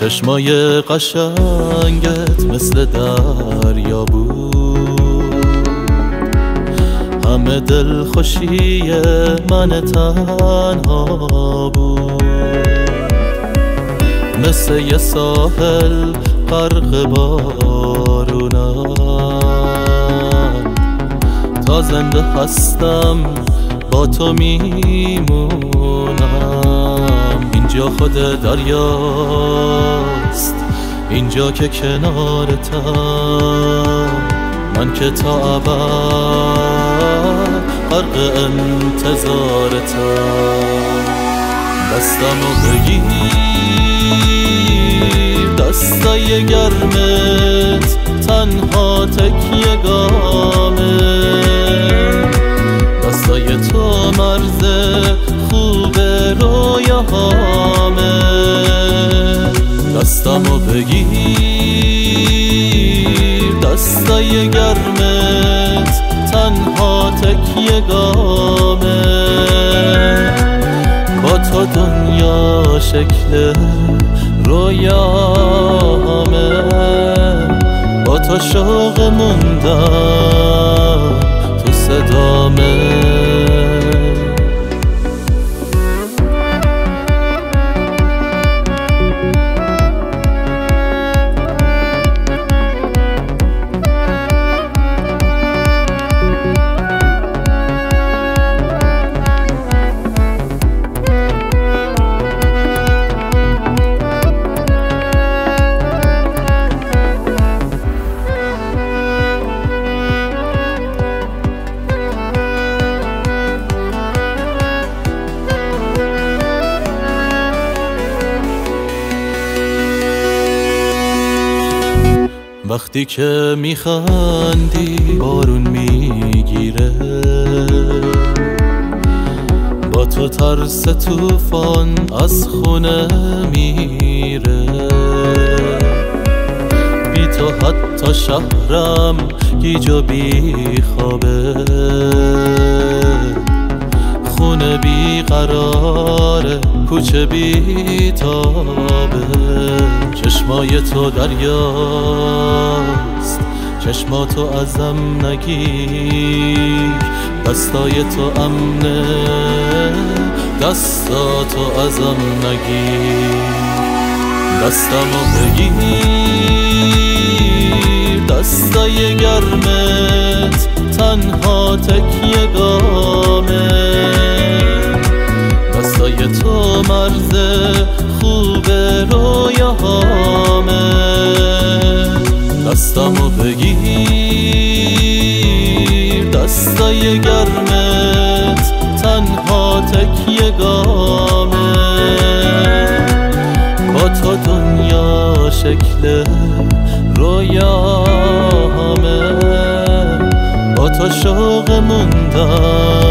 چشمای قشنگت مثل دریا بود، همه دل خوشی من تنها بود. مثل یه ساحل غرق بارونم، تا زنده هستم با تو میمونم. اینجا خود دریاست، اینجا که کنارتم، من که تا ابد غرق انتظارتم. دستمو بگیر، دستای گرمت تنها تکیه گامه، دستای تو مرز خوب رویاهامه. دستمو بگیر، دستای گرمت تنها تکیه گامه، با تو دنیا شکل رویاهامه، با تو شوق موندن تو صدامه. وقتی که میخندی بارون میگیره، با تو ترس طوفان از خونه میره. بی تو حتی شهرم گیج و بی خوابه، خونه بی قراره، کوچه بی تابه. چشمای تو دریاست، چشماتو ازم نگیر، دستای تو امنه، دستاتو ازم نگیر. دستمو بگیر، دستای گرمت تنها تکیه گامه، دستای تو مرز خوب رویاهامه. دستمو بگیر، دستای گرمت تنها تکیه گامه، با تو دنیا شکل رویاهامه، با تو شوق موندن